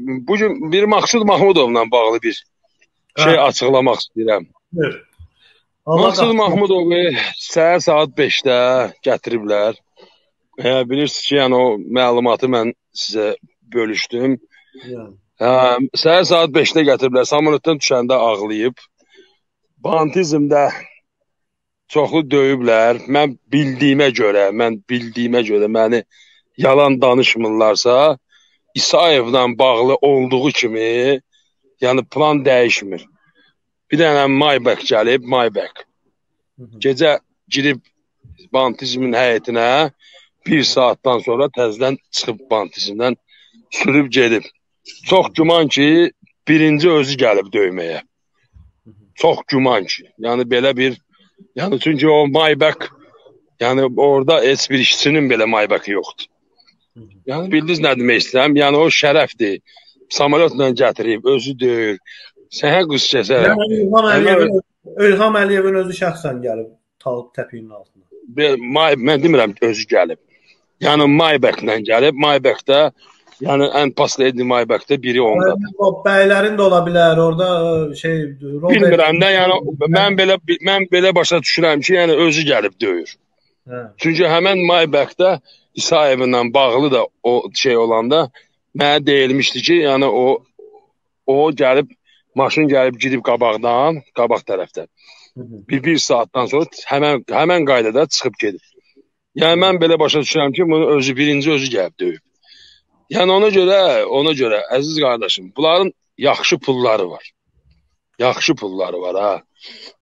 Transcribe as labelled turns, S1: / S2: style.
S1: bugün bir Maqsud Mahmudovla bağlı bir şey açıqlamaq istəyirəm. Maqsud Mahmudovu səhər saat 5-də gətiriblər. Bilirsiniz ki, yəni o məlumatı mən sizə bölüşdüm. Səhər saat 5-də gətiriblər. Samolotdan düşəndə ağlayıb. Bantizmdə çoxlu döyüblər. Mən bildiyimə görə məni yalan danışmırlarsa, İsayevlə bağlı olduğu kimi, yəni plan dəyişmir. Bir dənə Maybach gəlib, Maybach. Gecə girib bantizmin həyətinə, bir saatdan sonra təzədən çıxıb bantizmdən sürüb gedib. Çox güman ki, birinci özü gəlib döyməyə. Çox güman ki. Yəni belə bir, yəni çünki o Maybach, yəni orada heç bir işçinin belə Maybachı yoxdur. Yəni bildiniz nə demək istəyirəm? Yəni o şərəfdir. Samolotla gətirib, özü döyür. Sənə qız kəsərəm.
S2: İlham Əliyevin özü şəxsən gəlib təpiyin altına.
S1: Mən demirəm özü gəlib. Yəni Maybachla gəlib. Maybachda, yəni ən paslayıcı Maybachda biri ondadır.
S2: Bəylərin də ola bilər, orada şey...
S1: Bilmirəm də, yəni mən belə başa düşürəm ki, yəni özü gəlib döyür. Çünki həmən Maybachda İsayevlə bağlı da o şey olanda mənə deyilmişdi ki, yəni o gəlib, maşın gəlib gidib qabaqdan, qabaq tərəfdən. Bir saatdan sonra həmən qaydada çıxıb gedib. Yəni mən belə başa düşürəm ki, bunu birinci özü gəlib döyüb. Yəni ona görə, əziz qardaşım, bunların yaxşı pulları var. Yaxşı pulları var, ha.